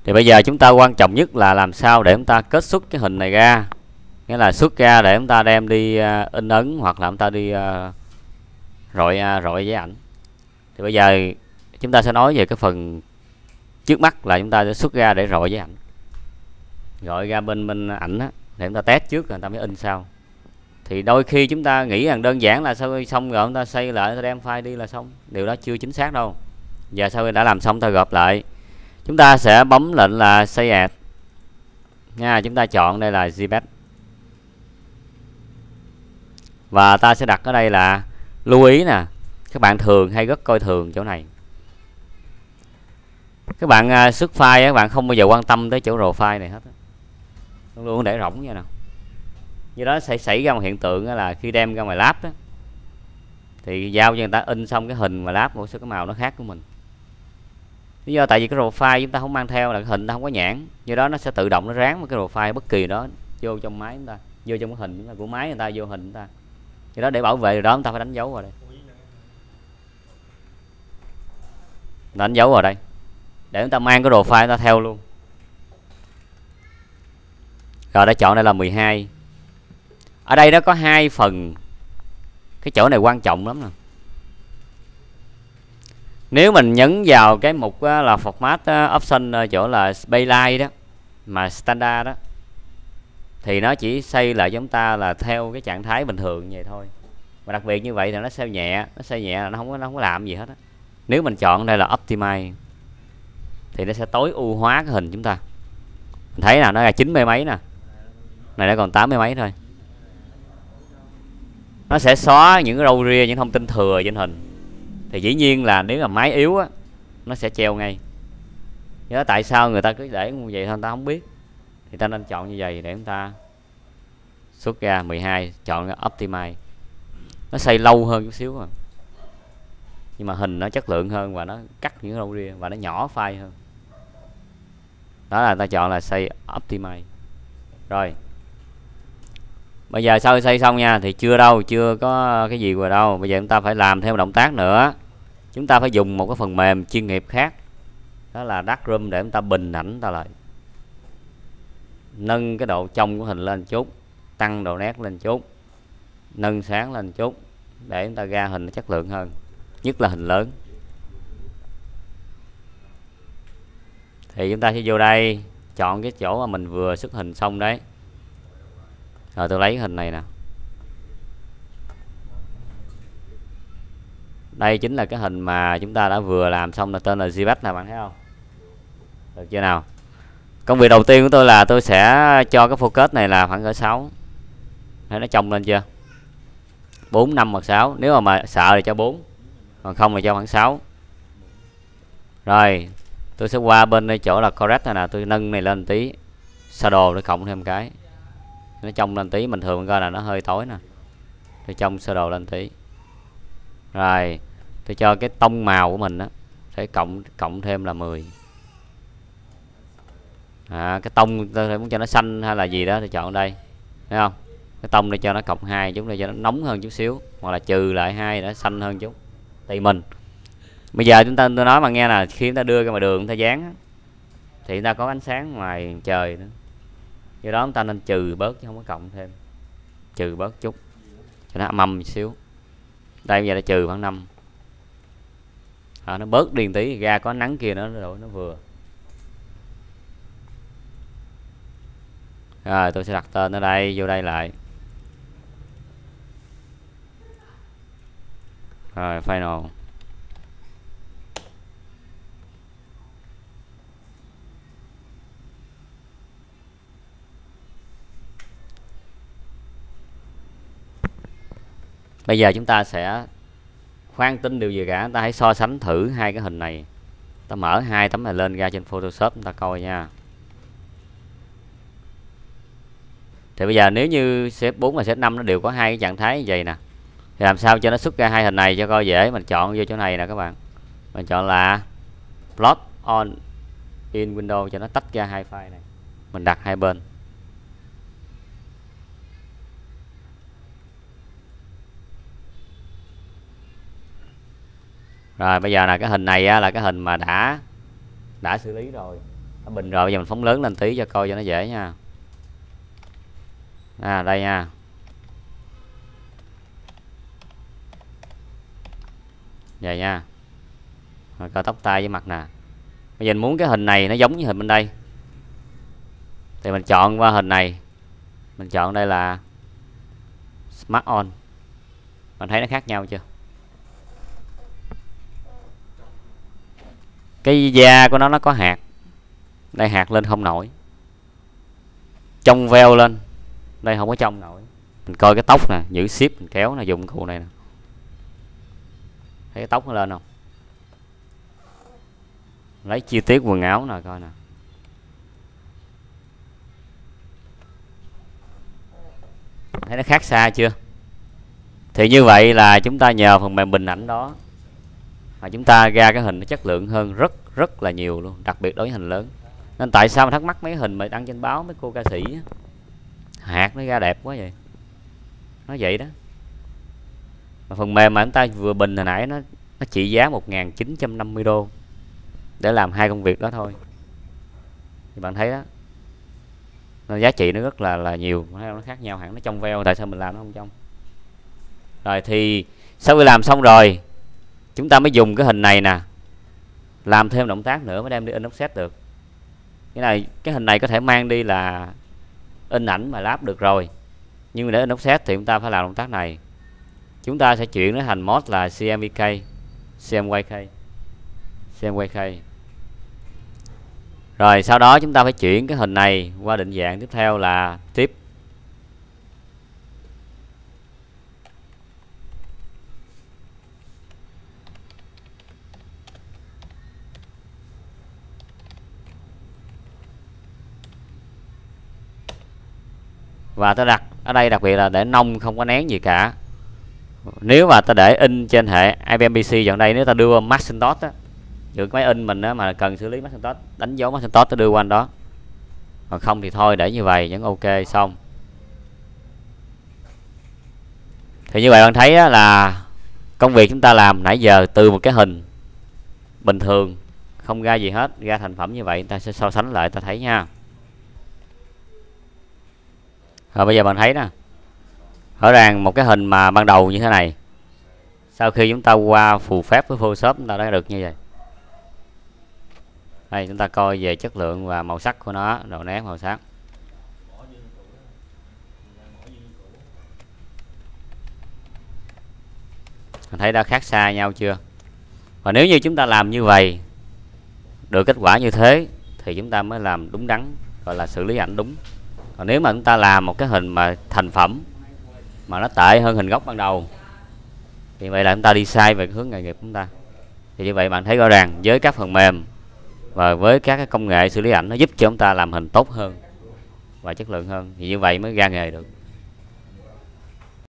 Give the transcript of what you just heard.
Thì bây giờ chúng ta quan trọng nhất là làm sao để chúng ta kết xuất cái hình này ra, nghĩa là xuất ra để chúng ta đem đi in ấn hoặc là chúng ta đi rọi giấy ảnh. Thì bây giờ chúng ta sẽ nói về cái phần trước mắt là chúng ta sẽ xuất ra để rọi giấy ảnh, gọi ra bên ảnh á, để chúng ta test trước rồi người ta mới in sau. Thì đôi khi chúng ta nghĩ rằng đơn giản là sau xong rồi chúng ta xây lại, ta đem file đi là xong, điều đó chưa chính xác đâu. Giờ sau khi đã làm xong ta gộp lại, chúng ta sẽ bấm lệnh là Save As nha. Chúng ta chọn đây là JPEG và ta sẽ đặt ở đây là lưu ý nè, các bạn thường hay rất coi thường chỗ này. Các bạn xuất file các bạn không bao giờ quan tâm tới chỗ raw file này hết, luôn luôn để rỗng như nào. Do đó sẽ xảy ra một hiện tượng là khi đem ra ngoài lab đó, thì giao cho người ta in xong cái hình mà lab của cái màu nó khác của mình. Lý do tại vì cái raw file chúng ta không mang theo là cái hình ta không có nhãn, do đó nó sẽ tự động nó ráng một cái raw file bất kỳ đó vô trong máy chúng ta, vô trong cái hình của máy người ta, vô hình chúng ta. Do đó để bảo vệ điều đó chúng ta phải đánh dấu vào đây, đánh dấu vào đây để chúng ta mang cái raw file ta theo luôn. Rồi đã chọn đây là 12. Ở đây nó có hai phần, cái chỗ này quan trọng lắm nè. Nếu mình nhấn vào cái mục là format option chỗ là baseline đó mà standard đó, thì nó chỉ xây lại chúng ta là theo cái trạng thái bình thường vậy thôi. Và đặc biệt như vậy thì nó save nhẹ, là nó không có làm gì hết á. Nếu mình chọn đây là optimize thì nó sẽ tối ưu hóa cái hình chúng ta. Mình thấy là nó là 90 mấy nè, này nó còn 80 mấy thôi. Nó sẽ xóa những cái râu ria, những thông tin thừa trên hình. Thì dĩ nhiên là nếu là máy yếu á, nó sẽ treo ngay. Nhớ tại sao người ta cứ để như vậy thôi ta không biết. Thì ta nên chọn như vậy để chúng ta xuất ra 12, chọn optimize. Nó xây lâu hơn chút xíu mà, nhưng mà hình nó chất lượng hơn và nó cắt những râu ria và nó nhỏ file hơn. Đó là ta chọn là xây optimize. Rồi bây giờ sau xây xong nha, thì chưa đâu, chưa có cái gì rồi đâu. Bây giờ chúng ta phải làm thêm một động tác nữa. Chúng ta phải dùng một cái phần mềm chuyên nghiệp khác, đó là Darkroom, để chúng ta bình ảnh ta lại, nâng cái độ trong của hình lên chút, tăng độ nét lên chút, nâng sáng lên chút, để chúng ta ra hình nó chất lượng hơn, nhất là hình lớn. Thì chúng ta sẽ vô đây chọn cái chỗ mà mình vừa xuất hình xong đấy. Rồi tôi lấy hình này nè, đây chính là cái hình mà chúng ta đã vừa làm xong, là tên là JPEG nè, bạn thấy không? Được chưa nào? Công việc đầu tiên của tôi là tôi sẽ cho cái focus này là khoảng cỡ 6. Thấy nó trông lên chưa? 4, 5 hoặc 6. Nếu mà sợ thì cho 4, còn không thì cho khoảng 6. Rồi tôi sẽ qua bên đây chỗ là correct này nè, tôi nâng này lên tí, shadow để cộng thêm cái nó trông lên tí. Bình thường coi là nó hơi tối nè, tôi trong shadow lên tí. Rồi tôi cho cái tông màu của mình á phải cộng thêm là 10. Cái tông tôi muốn cho nó xanh hay là gì đó thì chọn đây, thấy không? Cái tông để cho nó cộng 2 chút, để cho nó nóng hơn chút xíu, hoặc là trừ lại 2 để xanh hơn chút, tùy mình. Bây giờ tôi nói mà nghe là khi chúng ta đưa ra ngoài đường, chúng ta dán thì chúng ta có ánh sáng ngoài trời nữa, do đó chúng ta nên trừ bớt chứ không có cộng thêm, trừ bớt chút cho nó âm âm xíu. Đây bây giờ đã trừ khoảng 5, nó bớt đi tí, ra có nắng kia nó vừa. Rồi tôi sẽ đặt tên ở đây, vô đây lại. Rồi final. Bây giờ chúng ta sẽ khoan tin điều gì cả, ta hãy so sánh thử hai cái hình này. Ta mở hai tấm này lên ra trên Photoshop chúng ta coi nha. Thì bây giờ nếu như CS4 và CS5 nó đều có hai cái trạng thái như vậy nè, thì làm sao cho nó xuất ra hai hình này cho coi dễ? Mình chọn vô chỗ này nè các bạn, mình chọn là plot on in window cho nó tách ra hai file này, mình đặt hai bên. Rồi bây giờ là cái hình này á, là cái hình mà đã xử lý rồi, Bình rồi, bây giờ mình phóng lớn lên tí cho coi cho nó dễ nha. Đây nha. Vậy nha. Rồi coi tóc tai với mặt nè. Bây giờ mình muốn cái hình này nó giống như hình bên đây, thì mình chọn qua hình này, mình chọn đây là Smart On. Mình thấy nó khác nhau chưa? Cái da của nó có hạt. Đây hạt lên không nổi, trong veo lên, đây không có trong nổi. Mình coi cái tóc nè, giữ ship mình kéo nè, dùng cụ này nè, thấy cái tóc nó lên không? Lấy chi tiết quần áo nè, coi nè. Thấy nó khác xa chưa? Thì như vậy là chúng ta nhờ phần mềm bình ảnh đó mà chúng ta ra cái hình nó chất lượng hơn rất là nhiều luôn, đặc biệt đối với hình lớn. Nên tại sao mà thắc mắc mấy hình mà đăng trên báo mấy cô ca sĩ á, hạt nó ra đẹp quá vậy, nó vậy đó. Mà phần mềm mà chúng ta vừa bình hồi nãy nó trị giá 1.950 đô để làm hai công việc đó thôi, thì bạn thấy đó, nó giá trị nó rất là nhiều. Nó khác nhau hẳn, nó trong veo, tại sao mình làm nó không trong? Rồi thì sau khi làm xong rồi, chúng ta mới dùng cái hình này nè, làm thêm động tác nữa mới đem đi in offset được. Cái hình này có thể mang đi là in ảnh mà lắp được rồi, nhưng để in offset thì chúng ta phải làm động tác này. Chúng ta sẽ chuyển nó thành mode là CMYK, CMYK. Rồi sau đó chúng ta phải chuyển cái hình này qua định dạng tiếp theo là tiếp. Và ta đặt ở đây đặc biệt là để nông không có nén gì cả. Nếu mà ta để in trên hệ IBM PC chọn đây, nếu ta đưa Macintosh á, giữa máy in mình á, mà cần xử lý Macintosh, đánh dấu Macintosh ta đưa qua anh đó. Còn không thì thôi, để như vậy vẫn ok. Xong thì như vậy bạn thấy á, là công việc chúng ta làm nãy giờ từ một cái hình bình thường không ra gì hết, ra thành phẩm như vậy. Ta sẽ so sánh lại ta thấy nha. Rồi bây giờ bạn thấy nè, rõ ràng một cái hình mà ban đầu như thế này, sau khi chúng ta qua phù phép với Photoshop chúng ta đã được như vậy. Đây chúng ta coi về chất lượng và màu sắc của nó, độ nét màu sắc. Mình thấy đã khác xa nhau chưa? Và nếu như chúng ta làm như vậy được kết quả như thế thì chúng ta mới làm đúng đắn, gọi là xử lý ảnh đúng. Còn nếu mà chúng ta làm một cái hình mà thành phẩm mà nó tệ hơn hình gốc ban đầu thì vậy là chúng ta đi sai về hướng nghề nghiệp của chúng ta. Thì như vậy bạn thấy rõ ràng với các phần mềm và với các cái công nghệ xử lý ảnh, nó giúp cho chúng ta làm hình tốt hơn và chất lượng hơn, thì như vậy mới ra nghề được.